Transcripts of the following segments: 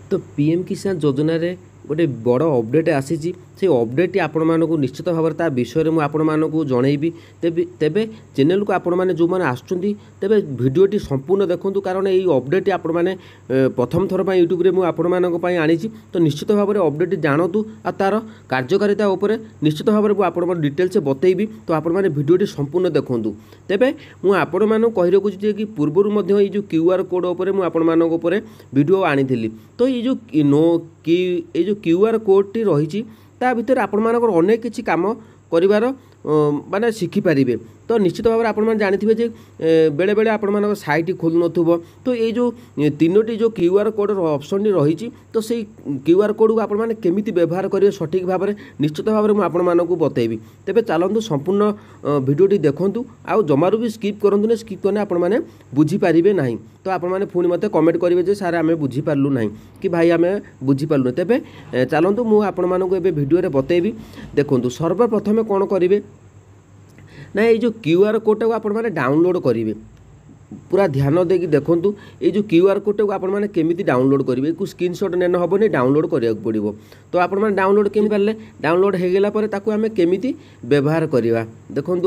तो पीएम किसान योजना रे गोटे बड़ अपडेट आसी से अपडेट आपण मानक निश्चित भाव ता विषय में आपण मानक जनइबी तेबे चैनल को आपण मैंने जो मैंने आसुँच तेबे भिडटी संपूर्ण देखूँ कारण ये अपडेट आपण मैंने प्रथम थर यूट्यूब रे आपण मानक आनी तो निश्चित भाव में अपडेट जानतु आ तार कार्यकारिता उपर निश्चित भाव में आपण डिटेल्स बतैबी तो आपण मैंने भिडटी संपूर्ण देखूँ तेबे मुझे आपण मानक कही रखुची कि पूर्वर ये जो क्यूआर कोड उपर मुझे वीडियो आनी तो ये जो ये जो क्यूआर कोड टी रही ता भितर आपण मानकर अनेक किछि काम करिवार माने शिखि पारिबे तो निश्चित भाव में आपण मान जानिथिबे जे बेले बेले आपण मानक साइट खोलु नथुबो तो ये जो तीनोटी जो क्यूआर कोड ऑप्शन रही तो से क्यूआर कोड को आपण माने केमिति व्यवहार करिवे सठिक भाव में निश्चित भाव में आपण मानक बतैबी तेबे चलंतु संपूर्ण वीडियोटी देखंतु आ जमारू भी स्किप करंतु ने स्किप करने आपण माने बुझी पारिबे नाही तो आपण माने पुणी मते कमेंट करिवे जे सारे आमे बुझी पारलु नाही कि भाई आमे बुझी पारलु तेबे चलंतु मु आपण मानक एबे वीडियो रे बतैबी देखंतु सर्वप्रथम कोन करिवे ना ये जो क्यूआर कोड को आपण माने डाउनलोड करेंगे पूरा ध्यान देकी देखूँ ये जो क्यूआर कोड को आपण माने केमिति डाउनलोड करेंगे को स्क्रीनशॉट नेन हेनी डाउनलोड करिया पड़ो तो आपण माने डाउनलोड केमि पारे डाउनलोड हो गला ताकू आमे केमिति व्यवहार करवा देखूँ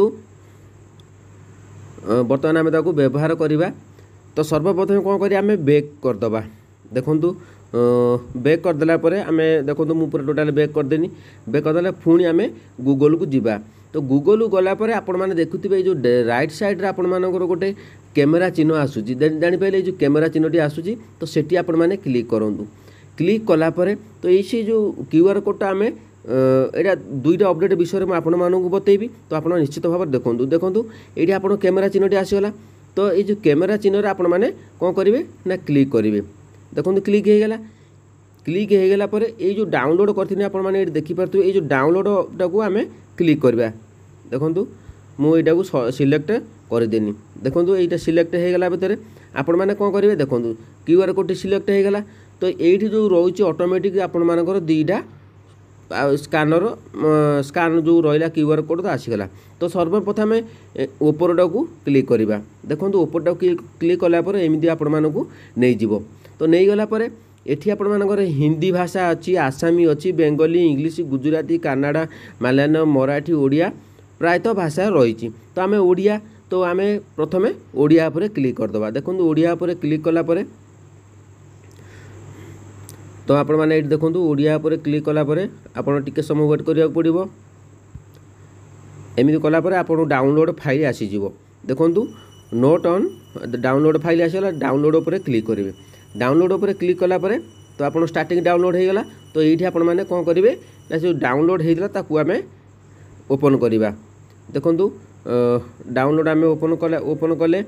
बर्तमान आमे ताकू व्यवहार करवा तो सर्वप्रथम कौन करिया आमे बैक करदबा देखूँ बैक करदेला आमे देखूँ मु पूरा टोटाल बैक करदेनी बैक करदेला पुणी आमे गूगल को जीवा तो गूगल गला पर आपण मैंने देखुवे जो राइट साइड रे आपण मानकर गोटे कैमेरा चिन्ह आसूची जापारे जो कैमेरा चिन्हटी आसूची तो सेठी आपण मैंने क्लिक करूँ क्लिक कलापर तो ये जो क्यूआर कोडटा आम यहाँ दुईटा अपडेट विषय में आपण मानक बतैबी तो आप निश्चित भाव देखूँ देखूँ ये आप कैमेरा चिन्हटी आसीगला तो ये जो कैमेरा चिन्ह आपण मैंने कौन करेंगे ना क्लिक करेंगे देखो क्लिक होगला क्लिक होगला ये जो डाउनलोड करते आपण मैंने देखिपे ये जो डाउनलोडटा को आम क्लिक करवा देखूँ मुझा को सिलेक्ट करदेनी देखूँ यहाँ सिलेक्ट होगला भितर आपण मैंने कौन करेंगे देखूँ क्यूआर कोड सिलेक्ट होगला तो ये जो रोचे ऑटोमेटिक आपण मानकर दीटा स्कानर स्कान जो रहा क्यूआर कोड तो आसीगला तो सर्वप्रथम ओपरटा को क्लिक करवा देखो ओपरटा क्लिक कलापर एमती आपण मानक नहीं जीव तो नहीं गला पर एठी आपण मानकर हिंदी भाषा अच्छी आसामी अच्छी बेंगली इंग्लिश गुजराती कन्नड़ा मलयालम मराठी ओडिया प्रायतः भाषा रही तो आम ओडिया तो आम प्रथम ओडिया पर क्लिक करदबा देखो ओडिया पर क्लिक कलापर तो आपण मैंने देखूँ ओडिया पर क्लिक कलापर आपड़ टिके समय वेट करा पड़ो एमती कलापर आपन डाउनलोड फाइल आसीज देखूँ नोट ऑन डाउनलोड फाइल आसगला डाउनलोड पर क्लिक करेंगे डाउनलोड पर क्लिक कलापर तो आप स्टार्टिंग डाउनलोड होगला तो ये आपण मैंने कौन करेंगे ना जो डाउनलोड होता आम ओपन करवा देखूँ डाउनलोड आम ओपन कले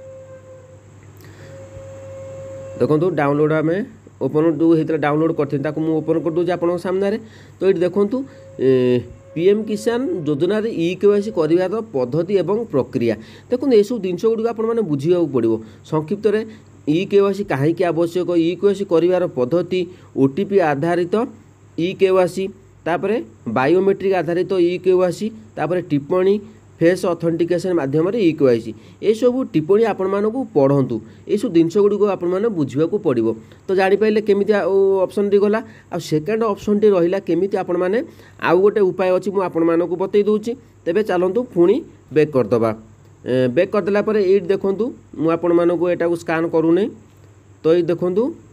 देखूँ डाउनलोड आम ओपन जो होता डाउनलोड करते ओपन कर दूसरी आप सामने तो ये देखूँ पीएम किसान योजना रे ई-केवाईसी कर पद्धति एवं प्रक्रिया देखो ये सब जिन गुड़ आपने बुझा पड़ो संक्षिप्त में ई-केवाईसी कहीं आवश्यक ई-केवाईसी कर पद्धति ओटीपी आधारित ई-केवाईसी तापरे बायोमेट्रिक आधारित ई-केवाईसी तापरे टिप्पणी फेस ऑथेंटिकेशन माध्यम ई-केवाईसी ये सब टिप्पणी आपण मानक पढ़ंतु ये सब जिन गुड़ को आपण मैंने बुझा पड़ो तो जापारे केमी ऑप्शन टी गला आ सेकेंड ऑप्शन टी रहा केमी आपण मैंने आउ गोटे उपाय अच्छी मुझे आपण मानक बतई दूची तेबे चलतु पुणी बैक करदबा बैक करदेला ये देखूँ मुझे आपण मानक यहाँ को स्कान करूनी तो ये देखूँ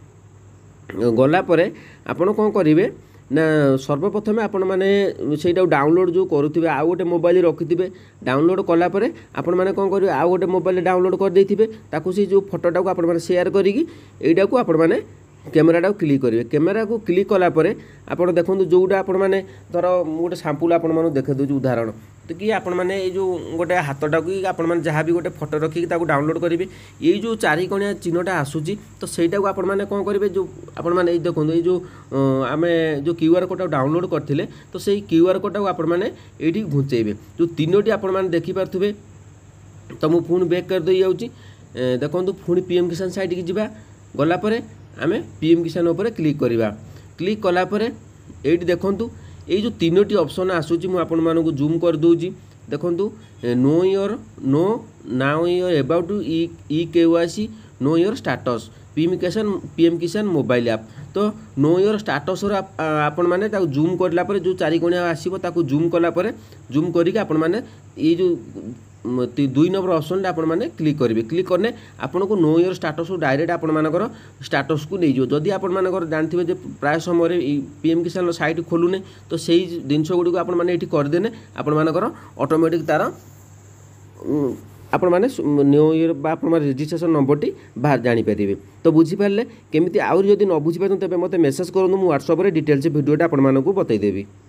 गलापर आपण कौन करेंगे ना सर्वप्रथम आपण मैंने से डाउनलोड जो करुवे आउ गोटे मोबाइल रखिथे डाउनलोड कलापर आपण मैंने कौन करेंगे आउ गोटे मोबाइल डाउनलोड करदे से जो फोटोटा को आपण मैंने शेयर करी यहीटा को आपण मैंने कैमेराटा को क्लिक करेंगे कैमेरा को क्लिक कलापर आप देखो जोटा आपण मैंने धर गोटे साम्पुल आपण मानक देखे दूसरी उदाहरण तो कि आपण मैंने ये जो गोटे हाथटा को आपण मैंने जहाँ भी गोटे फोटो रखिक डाउनलोड करेंगे ये जो चारिकोणिया चिन्हटा आसूची तो सहीटा को आपण मैंने कौन करेंगे जो आपण मैंने देखो ये जो आम जो क्यूआर कोड डाउनलोड करते तो सही क्यूआर कोड को आपण मैंने ये घुंचेबे जो तीनोटी आपण मैंने देखिपारे तो मुझे पुणी बैक कर दे जाऊँगी देखो पुणी पीएम किसान साइट की जावा गलापर आम पीएम किसान उपर क्लिक करवा क्लिक कलापर ये देखूँ ये जो तीनोटी ऑप्शन आसूची मुझे आपण मानक जूम कर दूची देखूँ know your know now your about e KYC know your status PM Kisan mobile app तो नो योर स्टाटस आपण मैंने जूम करला परे जो चारिकोणिया आसीबो ताकू जूम कला परे जूम करिक आपण मैंने ये जो 2 नंबर ऑप्शन आपण मैंने क्लिक करेंगे क्लिक करने आपन को नो योर स्टाटस को डायरेक्ट आपण मानकर स्टाटस को नहीं जो जदि आपण मानकर जानथिबे जे प्राय समय पीएम किसान साइट खोलुने तो सेही जिनस गुडी को आपण माने एठी कर देने आपण मानकर ऑटोमेटिक तार आपण माने न्यू ईयर बा आपण माने रजिस्ट्रेशन नंबर टी बाहर जानि परिबे। तो बुझी पारले केमिति आउर जदि न बुझी पारन तबे मते मेसेज करनु मु WhatsApp रे डिटेल्स वीडियोटा आपण मानकू बतै देबी।